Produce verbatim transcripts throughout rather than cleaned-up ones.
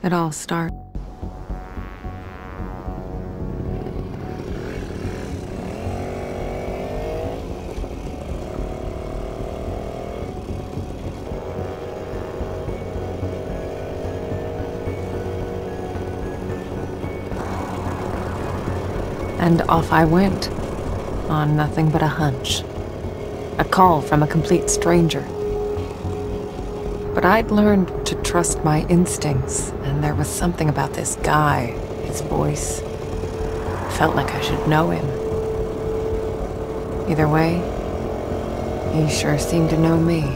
It all started. And off I went, on nothing but a hunch. A call from a complete stranger. But I'd learned to trust my instincts, and there was something about this guy, his voice. Felt like I should know him. Either way, he sure seemed to know me.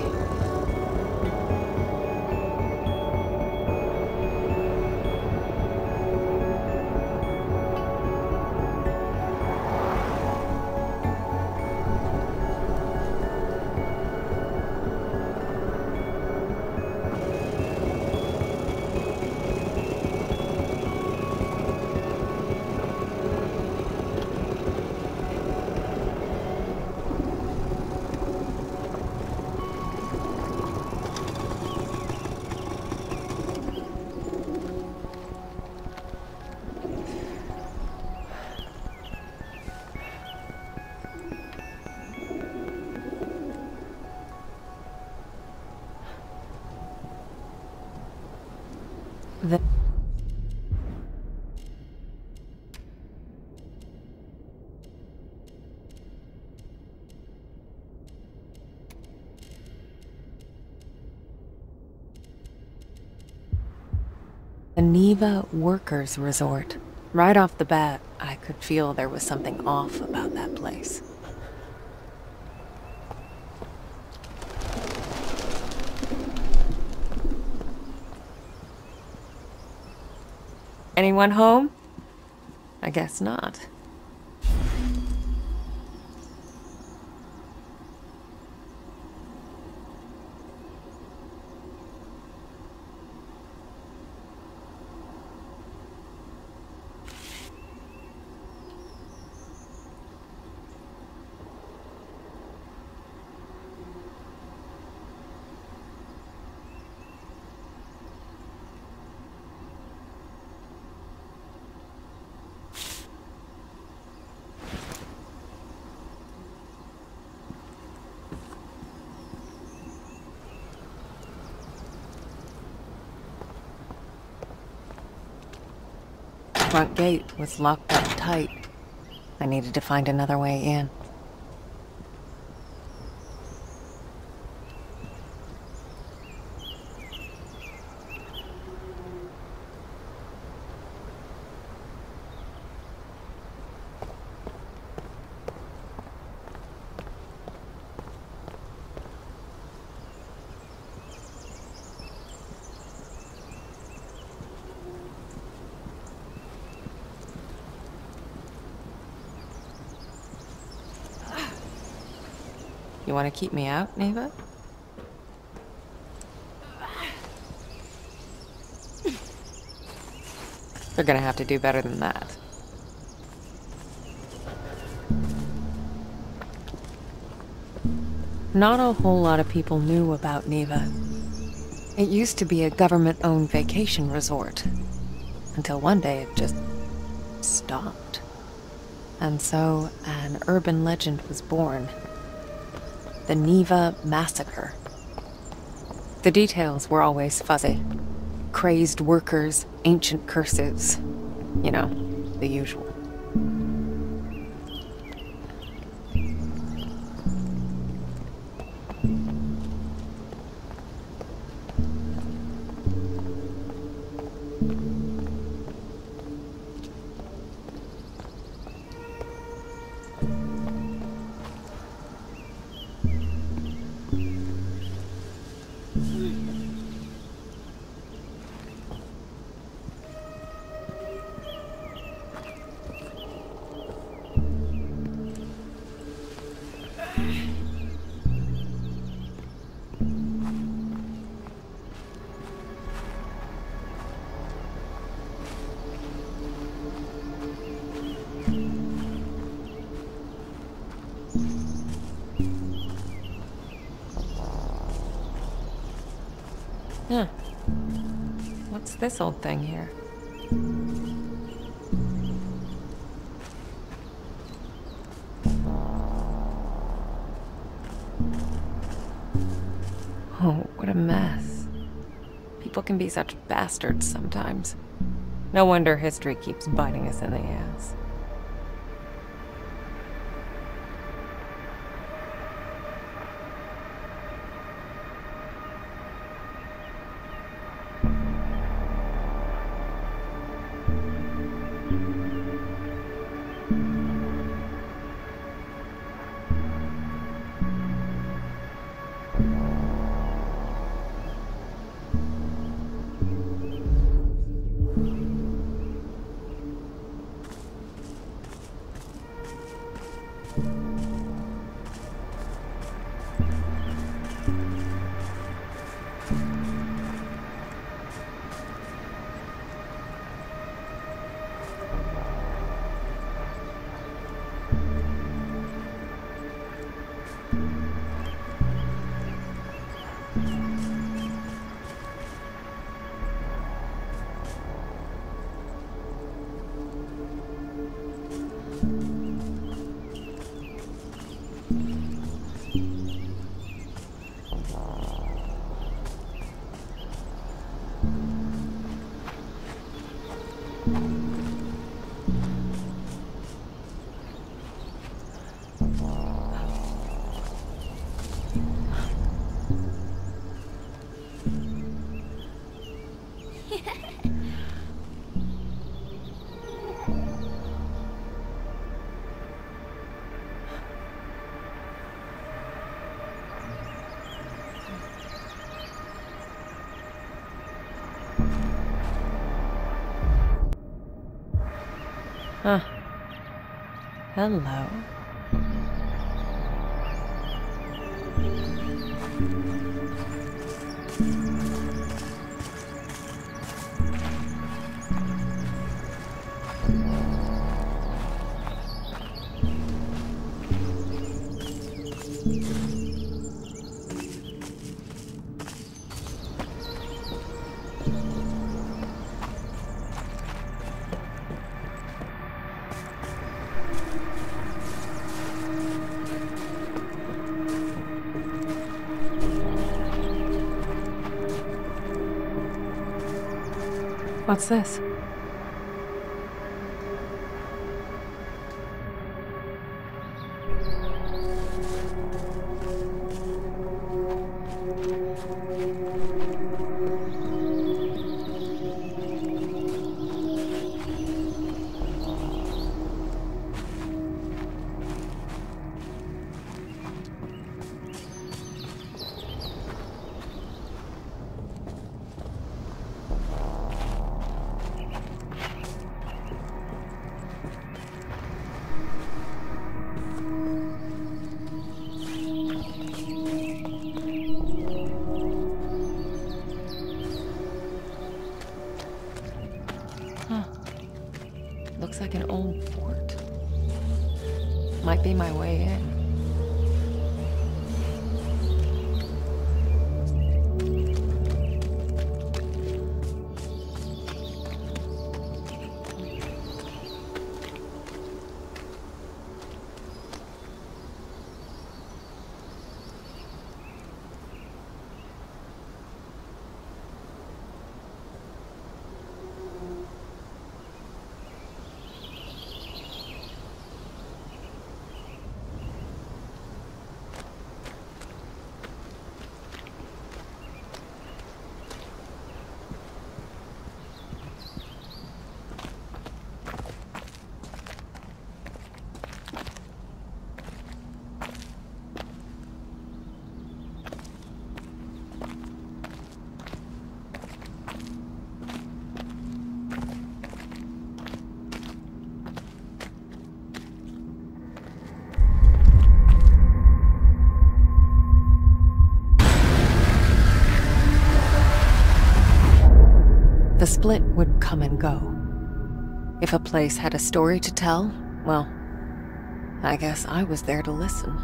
The The Niwa Workers Resort. Right off the bat, I could feel there was something off about that place. Anyone home? I guess not. Front gate was locked up tight. I needed to find another way in. You want to keep me out, Niwa? They're gonna have to do better than that. Not a whole lot of people knew about Niwa. It used to be a government-owned vacation resort. Until one day it just stopped. And so an urban legend was born. The Niwa Massacre. The details were always fuzzy. Crazed workers, ancient curses. You know, the usual. Huh. What's this old thing here? Oh, what a mess. People can be such bastards sometimes. No wonder history keeps biting us in the ass. Huh. Hello. What's this? Looks like an old fort. Might be my way in. The split would come and go. If a place had a story to tell, well, I guess I was there to listen.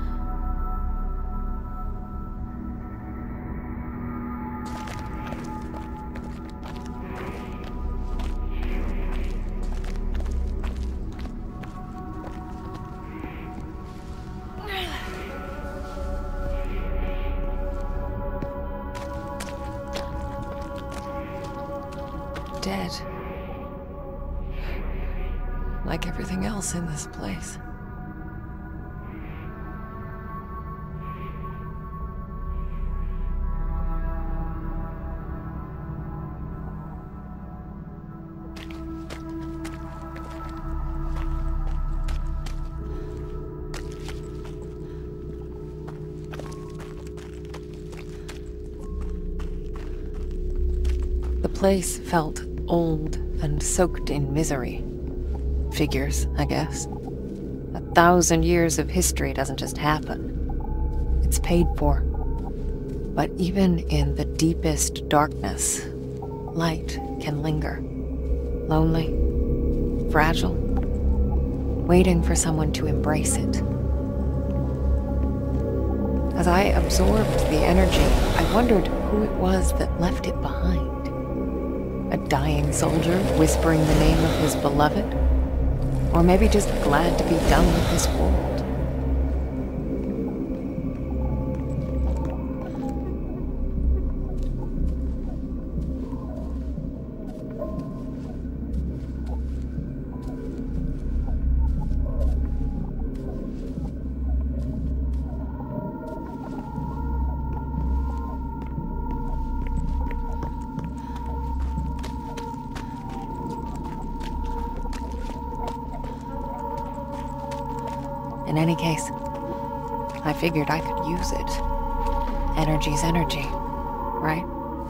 dead. Like everything else in this place. The place felt old and soaked in misery. Figures, I guess. A thousand years of history doesn't just happen. It's paid for. But even in the deepest darkness, light can linger. Lonely, fragile, waiting for someone to embrace it. As I absorbed the energy, I wondered who it was that left it behind. A dying soldier whispering the name of his beloved? Or maybe just glad to be done with this world? In any case, I figured I could use it. Energy's energy, right?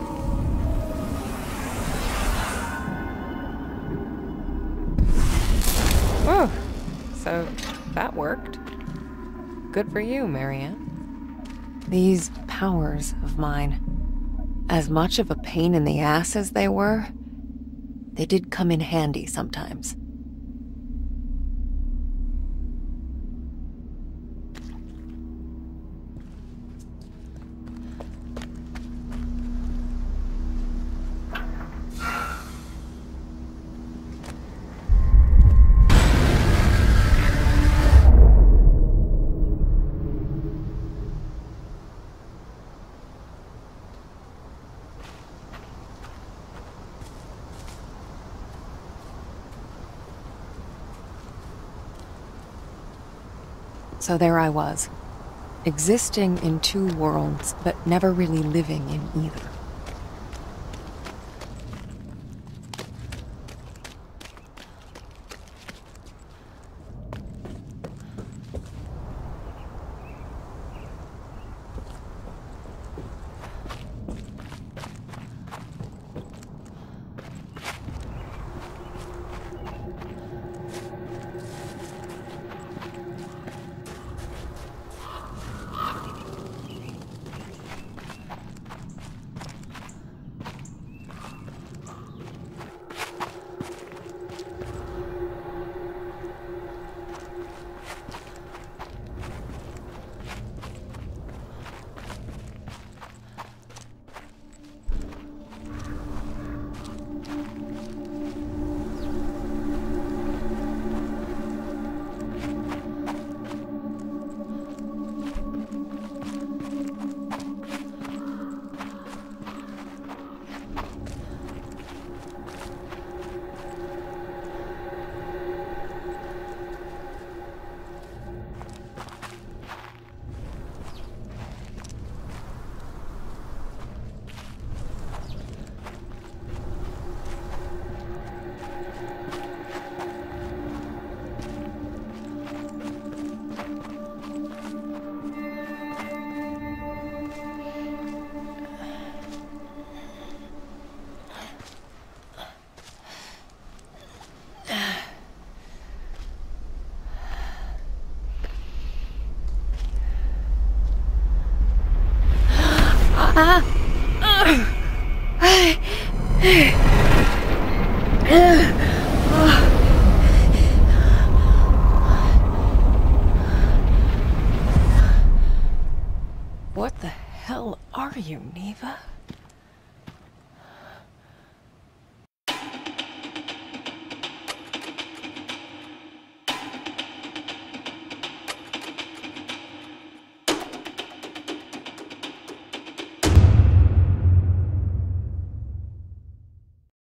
Oh, so that worked. Good for you, Marianne. These powers of mine, as much of a pain in the ass as they were, they did come in handy sometimes. So there I was, existing in two worlds, but never really living in either. What the hell are you, Niwa?